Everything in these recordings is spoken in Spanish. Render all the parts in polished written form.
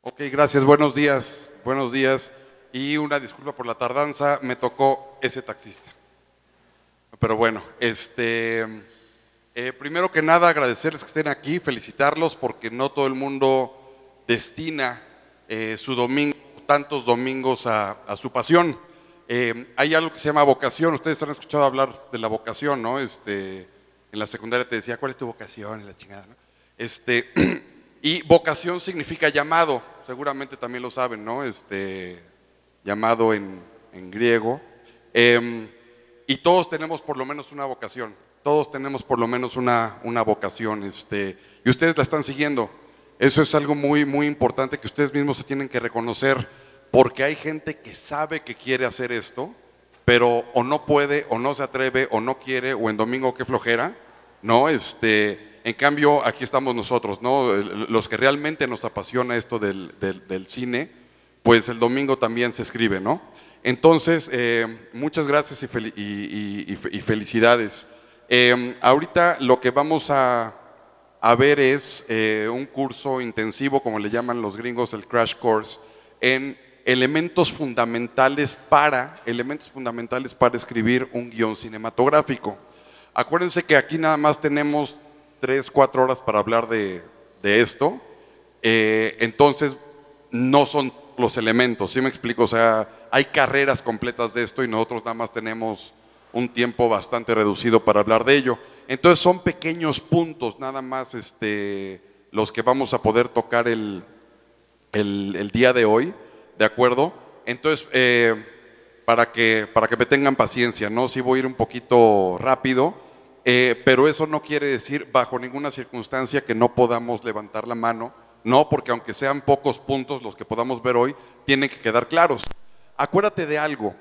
Ok, gracias, buenos días, buenos días. Y una disculpa por la tardanza, me tocó ese taxista. Pero bueno, primero que nada agradecerles que estén aquí, felicitarlos porque no todo el mundo destina su domingo, tantos domingos a su pasión. Hay algo que se llama vocación, ustedes han escuchado hablar de la vocación, ¿no? En la secundaria te decía, ¿cuál es tu vocación? En la chingada, ¿no? Y vocación significa llamado, seguramente también lo saben, ¿no? Llamado en griego. Y todos tenemos por lo menos una vocación, todos tenemos por lo menos una vocación, y ustedes la están siguiendo. Eso es algo muy, muy importante que ustedes mismos se tienen que reconocer, porque hay gente que sabe que quiere hacer esto, pero o no puede, o no se atreve, o no quiere, o en domingo qué flojera, ¿no? En cambio, aquí estamos nosotros, ¿no? Los que realmente nos apasiona esto del cine, pues el domingo también se escribe, ¿no? Entonces, muchas gracias y felicidades. Ahorita lo que vamos a ver es un curso intensivo, como le llaman los gringos, el crash course, en elementos fundamentales para escribir un guión cinematográfico. Acuérdense que aquí nada más tenemos 3, 4 horas para hablar de esto, entonces no son los elementos, ¿sí me explico? O sea, hay carreras completas de esto y nosotros nada más tenemos un tiempo bastante reducido para hablar de ello. Entonces son pequeños puntos nada más los que vamos a poder tocar el día de hoy, ¿de acuerdo? Entonces, para que me tengan paciencia, ¿no? Sí voy a ir un poquito rápido, pero eso no quiere decir bajo ninguna circunstancia que no podamos levantar la mano, no, porque aunque sean pocos puntos los que podamos ver hoy, tienen que quedar claros. Acuérdate de algo,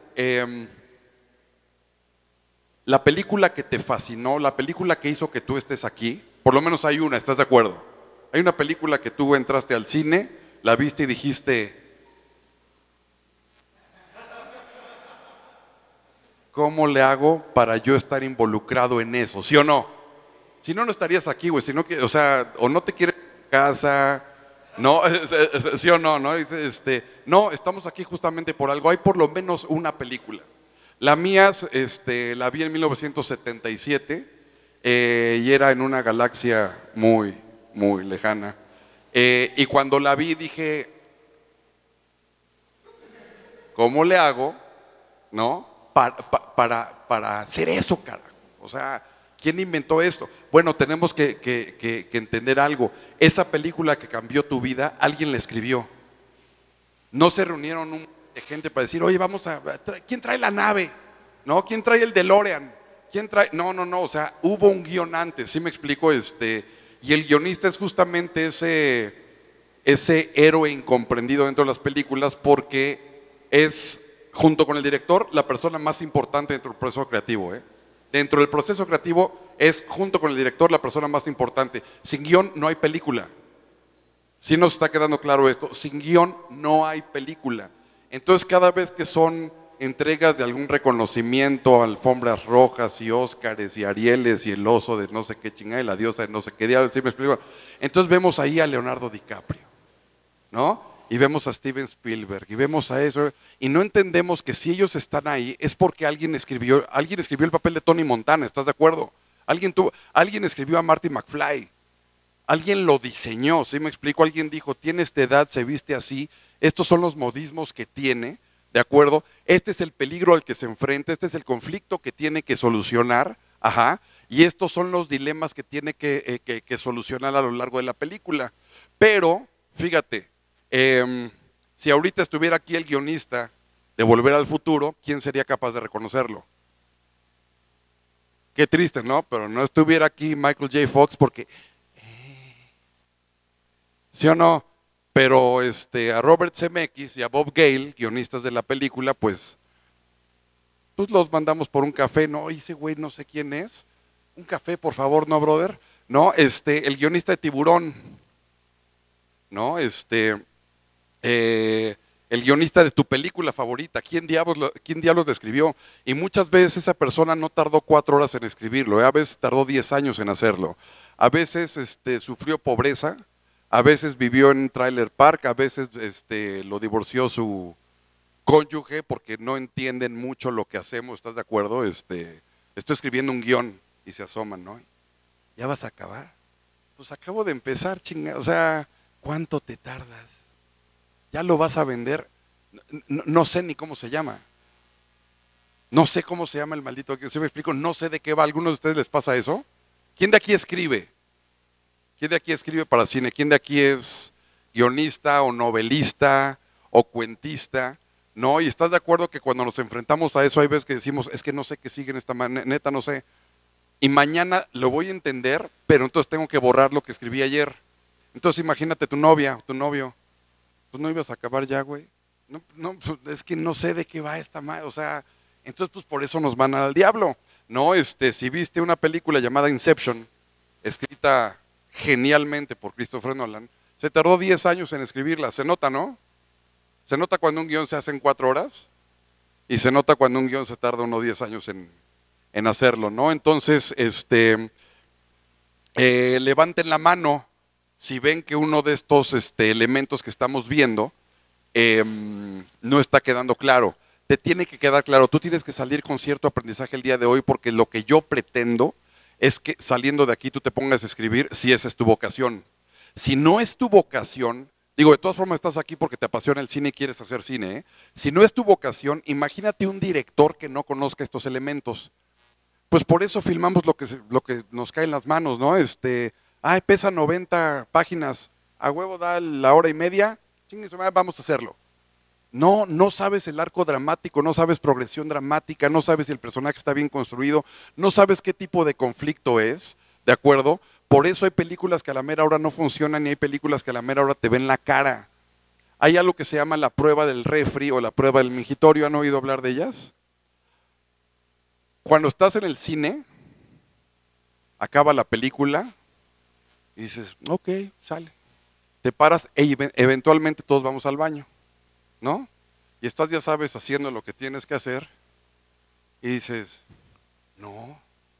la película que te fascinó, la película que hizo que tú estés aquí, por lo menos hay una, ¿estás de acuerdo? Hay una película que tú entraste al cine, la viste y dijiste, ¿cómo le hago para yo estar involucrado en eso? ¿Sí o no? Si no, no estarías aquí, güey. Si no, o sea, o no te quieres ir a casa, no, ¿sí o no? No, estamos aquí justamente por algo. Hay por lo menos una película. La mía, la vi en 1977 y era en una galaxia muy, muy lejana. Y cuando la vi dije, ¿cómo le hago, no? Para hacer eso, carajo. O sea, ¿quién inventó esto? Bueno, tenemos que entender algo. Esa película que cambió tu vida, alguien la escribió. No se reunieron de gente para decir, oye, ¿quién trae la nave? ¿No? ¿Quién trae el DeLorean? ¿Quién trae? No, o sea, hubo un guión antes, ¿sí me explico? Y el guionista es justamente ese héroe incomprendido dentro de las películas porque es, junto con el director, la persona más importante dentro del proceso creativo, ¿eh? Dentro del proceso creativo es, junto con el director, la persona más importante. Sin guión no hay película. ¿Sí nos está quedando claro esto? Sin guión no hay película. Entonces, cada vez que son entregas de algún reconocimiento, alfombras rojas y Óscares y Arieles y el oso de no sé qué chingada y la diosa de no sé qué día, ¿sí me explico? Entonces vemos ahí a Leonardo DiCaprio, ¿no? Y vemos a Steven Spielberg y vemos a eso y no entendemos que si ellos están ahí es porque alguien escribió el papel de Tony Montana, ¿estás de acuerdo? Alguien escribió a Marty McFly, alguien lo diseñó, ¿sí me explico? Alguien dijo, tiene esta edad, se viste así, estos son los modismos que tiene, ¿de acuerdo? Este es el peligro al que se enfrenta, este es el conflicto que tiene que solucionar, ajá, y estos son los dilemas que tiene que solucionar a lo largo de la película. Pero, fíjate, si ahorita estuviera aquí el guionista de Volver al Futuro, ¿quién sería capaz de reconocerlo? Qué triste, ¿no? Pero no estuviera aquí Michael J. Fox porque, ¿sí o no? Pero a Robert Zemeckis y a Bob Gale, guionistas de la película, pues los mandamos por un café, ¿no? Ese güey no sé quién es. Un café, por favor, ¿no, brother? No, el guionista de Tiburón, ¿no? El guionista de tu película favorita, ¿quién diablos lo escribió? Y muchas veces esa persona no tardó 4 horas en escribirlo, a veces tardó 10 años en hacerlo, a veces sufrió pobreza, a veces vivió en un trailer park, a veces lo divorció su cónyuge porque no entienden mucho lo que hacemos, ¿estás de acuerdo? Estoy escribiendo un guión y se asoman, ¿no? ¿Ya vas a acabar? Pues acabo de empezar, chinga, o sea, ¿cuánto te tardas? ¿Ya lo vas a vender? No sé ni cómo se llama. No sé cómo se llama el maldito, que se me explico, no sé de qué va. ¿A algunos de ustedes les pasa eso? ¿Quién de aquí escribe? ¿Quién de aquí escribe para cine? ¿Quién de aquí es guionista o novelista o cuentista? ¿No? Y estás de acuerdo que cuando nos enfrentamos a eso hay veces que decimos, es que no sé qué sigue en esta manera, neta no sé. Y mañana lo voy a entender, pero entonces tengo que borrar lo que escribí ayer. Entonces imagínate tu novia, tu novio. Pues no ibas a acabar ya, güey. No, no, pues, es que no sé de qué va esta madre, o sea, entonces pues por eso nos van al diablo. No, si viste una película llamada Inception, escrita genialmente por Christopher Nolan, se tardó 10 años en escribirla, se nota, ¿no? Se nota cuando un guión se hace en 4 horas y se nota cuando un guión se tarda unos 10 años en hacerlo, ¿no? Entonces, levanten la mano si ven que uno de estos elementos que estamos viendo no está quedando claro. Te tiene que quedar claro, tú tienes que salir con cierto aprendizaje el día de hoy, porque lo que yo pretendo es que saliendo de aquí tú te pongas a escribir si esa es tu vocación. Si no es tu vocación, digo, de todas formas estás aquí porque te apasiona el cine y quieres hacer cine, ¿eh? Si no es tu vocación, imagínate un director que no conozca estos elementos. Pues por eso filmamos lo que nos cae en las manos, ¿no? Ay, pesa 90 páginas, a huevo da la hora y media, chingue su madre, vamos a hacerlo. No, no sabes el arco dramático, no sabes progresión dramática, no sabes si el personaje está bien construido, no sabes qué tipo de conflicto es, ¿de acuerdo? Por eso hay películas que a la mera hora no funcionan y hay películas que a la mera hora te ven la cara. Hay algo que se llama la prueba del refri o la prueba del mingitorio, ¿han oído hablar de ellas? Cuando estás en el cine, acaba la película y dices, ok, sale. Te paras e eventualmente todos vamos al baño, ¿no? Y estás, ya sabes, haciendo lo que tienes que hacer y dices, no,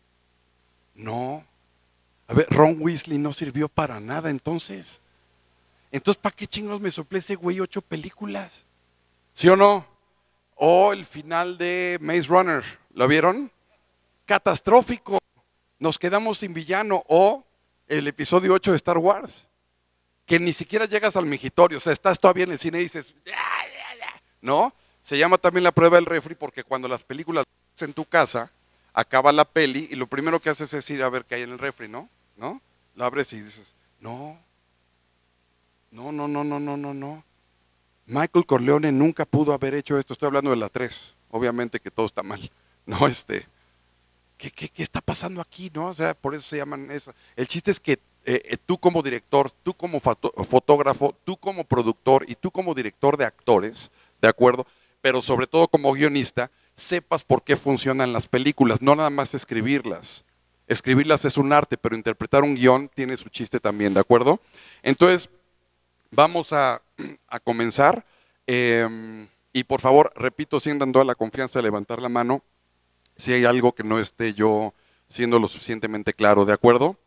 no. A ver, Ron Weasley no sirvió para nada entonces. Entonces, ¿para qué chingos me soplé ese güey 8 películas? ¿Sí o no? O el final de Maze Runner, ¿lo vieron? Catastrófico. Nos quedamos sin villano. O el episodio 8 de Star Wars, que ni siquiera llegas al mingitorio, o sea, estás todavía en el cine y dices, ¿no? Se llama también la prueba del refri porque cuando las películas en tu casa, acaba la peli y lo primero que haces es ir a ver qué hay en el refri, ¿no? ¿No? Lo abres y dices, no, no, no, no, no, no, no, no. Michael Corleone nunca pudo haber hecho esto, estoy hablando de la 3, obviamente que todo está mal, ¿no? ¿Qué está pasando aquí, no? O sea, por eso se llaman esas. El chiste es que tú como director, tú como fotógrafo, tú como productor y tú como director de actores, ¿de acuerdo? Pero sobre todo como guionista, sepas por qué funcionan las películas, no nada más escribirlas. Escribirlas es un arte, pero interpretar un guión tiene su chiste también, ¿de acuerdo? Entonces, vamos a comenzar. Y por favor, repito, sientan toda la confianza de levantar la mano si hay algo que no esté yo siendo lo suficientemente claro, ¿de acuerdo?